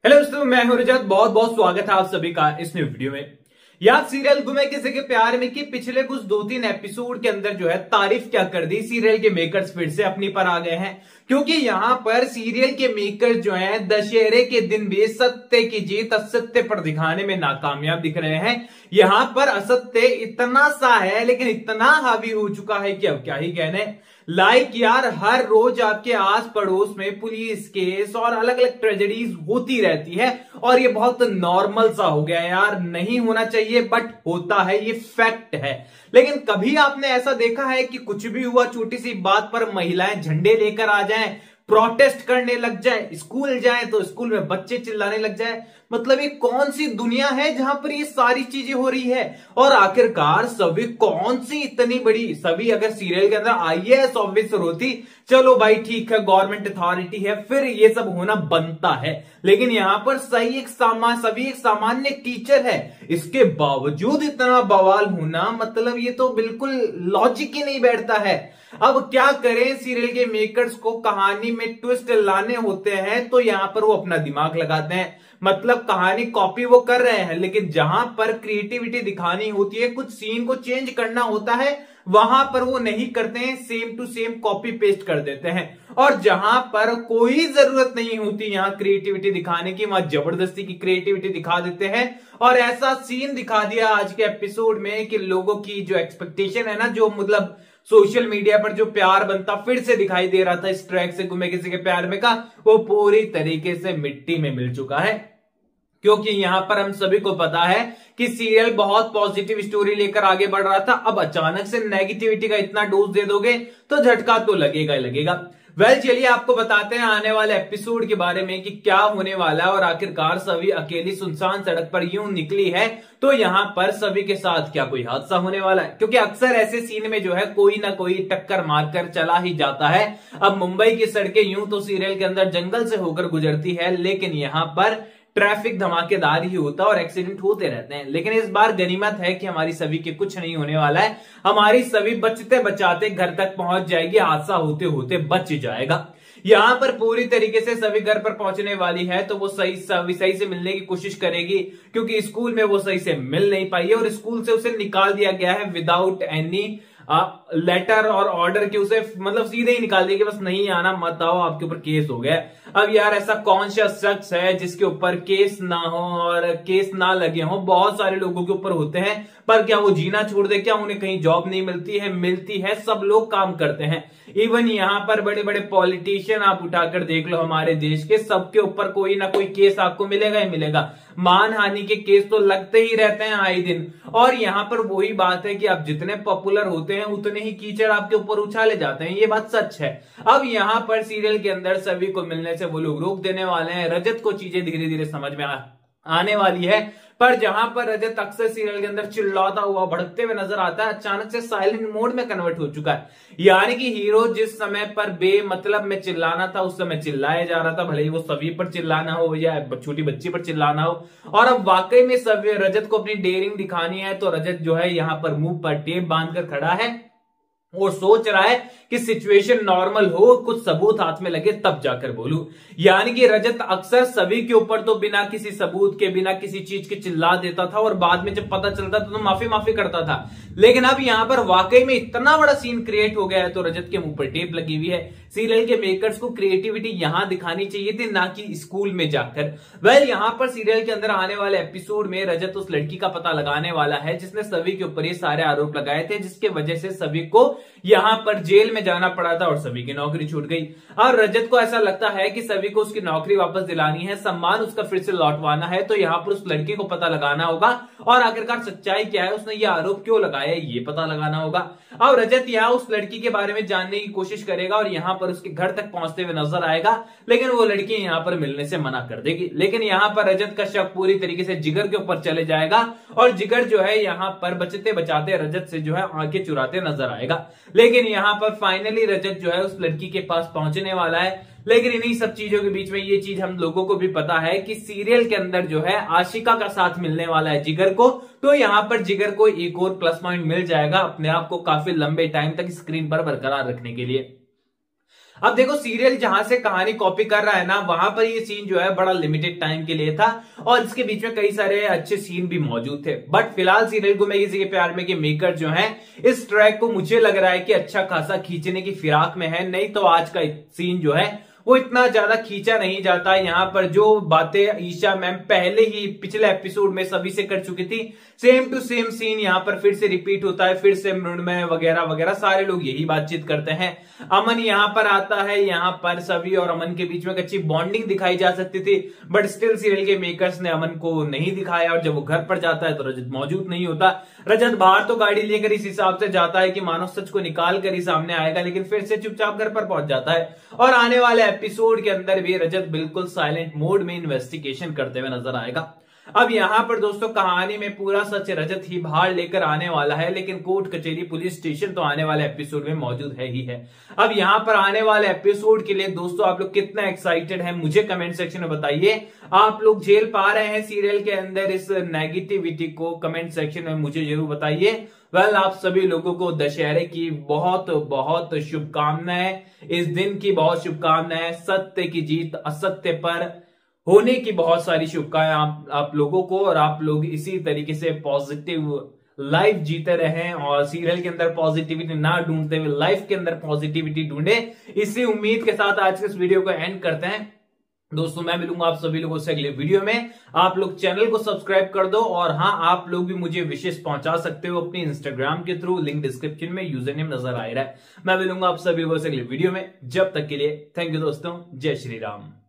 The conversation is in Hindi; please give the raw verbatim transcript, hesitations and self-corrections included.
हेलो दोस्तों, मैं हूं रजत। बहुत बहुत स्वागत है आप सभी का इस न्यू वीडियो में। यार सीरियल गुमे किसी के प्यार में कि पिछले कुछ दो तीन एपिसोड के अंदर जो है तारीफ क्या कर दी, सीरियल के मेकर्स फिर से अपनी पर आ गए हैं। क्योंकि यहां पर सीरियल के मेकर्स जो हैं दशहरे के दिन भी सत्य की जीत असत्य पर दिखाने में नाकामयाब दिख रहे हैं। यहां पर असत्य इतना सा है लेकिन इतना हावी हो चुका है कि अब क्या ही कहने। लाइक यार हर रोज आपके आस पड़ोस में पुलिस केस और अलग अलग ट्रेजेडीज होती रहती है और ये बहुत नॉर्मल सा हो गया है यार। नहीं होना चाहिए बट होता है, ये फैक्ट है। लेकिन कभी आपने ऐसा देखा है कि कुछ भी हुआ छोटी सी बात पर महिलाएं झंडे लेकर आ जाएं, प्रोटेस्ट करने लग जाए, स्कूल जाए तो स्कूल में बच्चे चिल्लाने लग जाए? मतलब ये कौन सी दुनिया है जहां पर ये सारी चीजें हो रही है? और आखिरकार सभी कौन सी इतनी बड़ी, सभी अगर सीरियल के अंदर आईएएस ऑफिसर होती, चलो भाई ठीक है, गवर्नमेंट अथॉरिटी है, फिर ये सब होना बनता है। लेकिन यहां पर सही एक सामान्य सभी एक सामान्य टीचर है, इसके बावजूद इतना बवाल होना, मतलब ये तो बिल्कुल लॉजिक ही नहीं बैठता है। अब क्या करें, सीरियल के मेकर्स को कहानी में ट्विस्ट लाने होते हैं तो यहां पर वो अपना दिमाग लगाते हैं। मतलब कहानी कॉपी वो कर रहे हैं, लेकिन जहां पर क्रिएटिविटी दिखानी होती है, कुछ सीन को चेंज करना होता है, वहां पर वो नहीं करते हैं, same to same copy paste कर देते हैं। और जहां पर कोई जरूरत नहीं होती यहां क्रिएटिविटी दिखाने की, वहां जबरदस्ती की क्रिएटिविटी दिखा देते हैं। और ऐसा सीन दिखा दिया आज के एपिसोड में कि लोगों की जो एक्सपेक्टेशन है ना, जो मतलब सोशल मीडिया पर जो प्यार बनता फिर से दिखाई दे रहा था इस ट्रैक से गुमे किसी के प्यार में का, वो पूरी तरीके से मिट्टी में मिल चुका है। क्योंकि यहां पर हम सभी को पता है कि सीरियल बहुत पॉजिटिव स्टोरी लेकर आगे बढ़ रहा था। अब अचानक से नेगेटिविटी का इतना डोज दे दोगे तो झटका तो लगेगा ही लगेगा। वेल चलिए आपको बताते हैं आने वाले एपिसोड के बारे में कि क्या होने वाला है। और आखिरकार सभी अकेली सुनसान सड़क पर यूं निकली है तो यहां पर सभी के साथ क्या कोई हादसा होने वाला है? क्योंकि अक्सर ऐसे सीन में जो है कोई ना कोई टक्कर मारकर चला ही जाता है। अब मुंबई की सड़कें यूं तो सीरियल के अंदर जंगल से होकर गुजरती है, लेकिन यहां पर ट्रैफिक धमाकेदार ही होता है और एक्सीडेंट होते रहते हैं। लेकिन इस बार गनीमत है कि हमारी सभी के कुछ नहीं होने वाला है। हमारी सभी बचते बचाते घर तक पहुंच जाएगी, हादसा होते होते बच जाएगा। यहां पर पूरी तरीके से सभी घर पर पहुंचने वाली है तो वो सही सही सही से मिलने की कोशिश करेगी, क्योंकि स्कूल में वो सही से मिल नहीं पाई है और स्कूल से उसे निकाल दिया गया है विदाउट एनी लेटर और ऑर्डर के। उसे मतलब सीधे ही निकाल दिया कि बस नहीं आना, मत आओ, आपके ऊपर केस हो गया। अब यार ऐसा कौन सा शख्स है जिसके ऊपर केस ना हो और केस ना लगे हो? बहुत सारे लोगों के ऊपर होते हैं, पर क्या वो जीना छोड़ दे? क्या उन्हें कहीं जॉब नहीं मिलती है? मिलती है, सब लोग काम करते हैं। इवन यहां पर बड़े बड़े पॉलिटिशियन आप उठाकर देख लो हमारे देश के, सबके ऊपर कोई ना कोई केस आपको मिलेगा ही मिलेगा। मानहानि के केस तो लगते ही रहते हैं आए दिन। और यहां पर वही बात है कि आप जितने पॉपुलर होते हैं उतने ही कीचड़ आपके ऊपर उछाले जाते हैं, ये बात सच है। अब यहां पर सीरियल के अंदर सभी को मिलने से वो लोग रोक देने वाले हैं। रजत को चीजें धीरे धीरे समझ में आ, आने वाली है। पर जहां पर रजत अक्सर सीरियल के अंदर चिल्लाता हुआ भड़कते हुए नजर आता है, अचानक से साइलेंट मोड में कन्वर्ट हो चुका है। यानी कि हीरो जिस समय पर बेमतलब में चिल्लाना था उस समय चिल्लाया जा रहा था, भले ही वो सभी पर चिल्लाना हो या छोटी बच्ची पर चिल्लाना हो। और अब वाकई में सभी रजत को अपनी डेयरिंग दिखानी है तो रजत जो है यहाँ पर मुंह पर टेप बांधकर खड़ा है और सोच रहा है कि सिचुएशन नॉर्मल हो, कुछ सबूत हाथ में लगे तब जाकर बोलूं। यानी कि रजत अक्सर सभी के ऊपर तो बिना किसी सबूत के, बिना किसी चीज के चिल्ला देता था और बाद में जब पता चलता था तो माफी माफी करता था। लेकिन अब यहां पर वाकई में इतना बड़ा सीन क्रिएट हो गया है तो रजत के मुंह पर टेप लगी हुई है। सीरियल के मेकर्स को क्रिएटिविटी यहां दिखानी चाहिए थी, ना कि स्कूल में जाकर। वेल यहां पर सीरियल के अंदर आने वाले एपिसोड में रजत उस लड़की का पता लगाने वाला है जिसने सभी के ऊपर ये सारे आरोप लगाए थे, जिसके वजह से सभी को यहां पर जेल में जाना पड़ा था और सभी की नौकरी छूट गई। और रजत को ऐसा लगता है कि सभी को उसकी नौकरी वापस दिलानी है, सम्मान उसका फिर से लौटवाना है, तो यहां पर उस लड़के को पता लगाना होगा और आखिरकार सच्चाई क्या है, उसने ये आरोप क्यों लगाया है, ये पता लगाना होगा। अब रजत यहाँ उस लड़की के बारे में जानने की कोशिश करेगा और यहां पर उसके घर तक पहुंचते हुए नजर आएगा, लेकिन वो लड़की यहां पर मिलने से मना कर देगी। लेकिन यहां पर रजत का शक पूरी तरीके से जिगर के ऊपर चले जाएगा और जिगर जो है यहां पर बचते बचाते रजत से जो है आंखें चुराते नजर आएगा। लेकिन यहां पर फाइनली रजत जो है उस लड़की के पास पहुंचने वाला है। लेकिन इन्हीं सब चीजों के बीच में ये चीज हम लोगों को भी पता है कि सीरियल के अंदर जो है आशिका का साथ मिलने वाला है जिगर को, तो यहां पर जिगर को एक और प्लस पॉइंट मिल जाएगा अपने आप को काफी लंबे टाइम तक स्क्रीन पर बरकरार रखने के लिए। अब देखो सीरियल जहां से कहानी कॉपी कर रहा है ना, वहां पर ये सीन जो है बड़ा लिमिटेड टाइम के लिए था और इसके बीच में कई सारे अच्छे सीन भी मौजूद थे। बट फिलहाल सीरियल गुम है किसी के प्यार में के मेकर जो है इस ट्रैक को मुझे लग रहा है कि अच्छा खासा खींचने की फिराक में है, नहीं तो आज का सीन जो है वो इतना ज्यादा खींचा नहीं जाता। यहाँ पर जो बातें ईशा मैम पहले ही पिछले एपिसोड में सभी से कर चुकी थी, सेम टू सेम सीन यहाँ पर फिर से रिपीट होता है, फिर से मृण्मय वगैरह वगैरह सारे लोग यही बातचीत करते हैं। अमन यहाँ पर आता है, यहाँ पर सभी और अमन के बीच में अच्छी बॉन्डिंग दिखाई जा सकती थी, बट स्टिल सीरियल के मेकर्स ने अमन को नहीं दिखाया और जब वो घर पर जाता है तो रजत मौजूद नहीं होता। रजत बाहर तो गाड़ी लेकर इस हिसाब से जाता है कि मानो सच को निकाल कर ही सामने आएगा, लेकिन फिर से चुपचाप घर पर पहुंच जाता है और आने वाले एपिसोड के अंदर भी रजत बिल्कुल साइलेंट मोड में इन्वेस्टिगेशन करते हुए नजर आएगा। अब यहां पर दोस्तों कहानी में पूरा सच रजत ही बाहर लेकर आने वाला है, लेकिन कोर्ट कचहरी पुलिस स्टेशन तो आने वाले एपिसोड में मौजूद है ही है। अब यहां पर आने वाले एपिसोड के लिए दोस्तों आप लोग कितना एक्साइटेड हैं मुझे कमेंट सेक्शन में बताइए। आप लोग झेल पा रहे हैं सीरियल के अंदर इस नेगेटिविटी को? कमेंट सेक्शन में मुझे जरूर बताइए। वेल well, आप सभी लोगों को दशहरे की बहुत बहुत शुभकामनाएं, इस दिन की बहुत शुभकामनाएं, सत्य की जीत असत्य पर होने की बहुत सारी शुभकामनाएं आप, आप लोगों को, और आप लोग इसी तरीके से पॉजिटिव लाइफ जीते रहें और सीरियल के अंदर पॉजिटिविटी ना ढूंढते हुए लाइफ के अंदर पॉजिटिविटी ढूंढे। इसी उम्मीद के साथ आज के इस वीडियो को एंड करते हैं दोस्तों। मैं मिलूंगा आप सभी लोगों से अगले वीडियो में। आप लोग चैनल को सब्सक्राइब कर दो और हाँ, आप लोग भी मुझे विशेष पहुंचा सकते हो अपनी इंस्टाग्राम के थ्रू, लिंक डिस्क्रिप्शन में यूजर नेम नजर आ रहा है। मैं मिलूंगा आप सभी लोगों से अगले वीडियो में। जब तक के लिए थैंक यू दोस्तों, जय श्री राम।